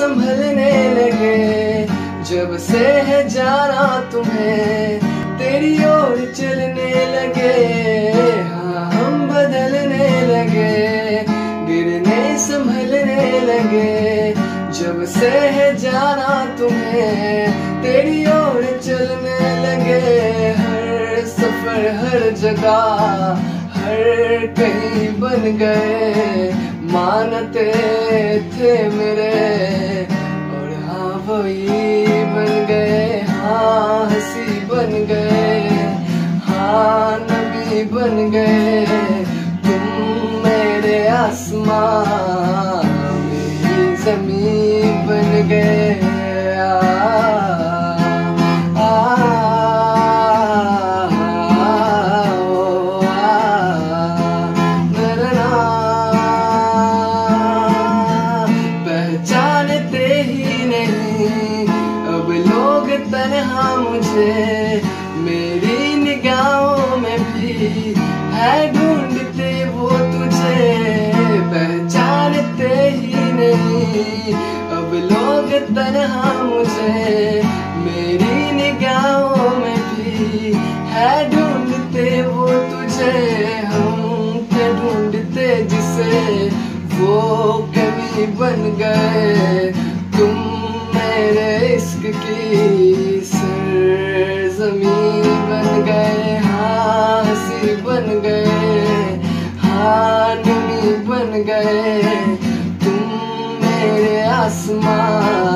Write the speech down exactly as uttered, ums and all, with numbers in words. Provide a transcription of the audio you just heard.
संभलने लगे। जब से है जाना तुम्हें तेरी ओर चलने लगे। हाँ हम बदलने लगे, गिरने संभलने लगे। जब से है जाना तुम्हें तेरी ओर चलने लगे। हर सफर हर जगह हर कहीं बन गए, मानते थे मेरे और हाँ वही बन गए। हाँ हंसी बन गए, हाँ नबी बन गए। तुम मेरे आसमां मेरी ज़मीं बन गए। पहचानते ही नहीं अब लोग तन्हा मुझे, मेरी निगाहों में भी है ढूंढते वो तुझे। पहचानते ही नहीं अब लोग तन्हा मुझे, मेरी निगाहों में भी है ढूंढते वो तुझे। हम थे ढूंढते जिसे वो कभी बन गए। तुम मेरे इश्क की सरज़मीं बन गए। हाँ हंसी बन गए, हाँ नमी बन गए। तुम मेरे आसमां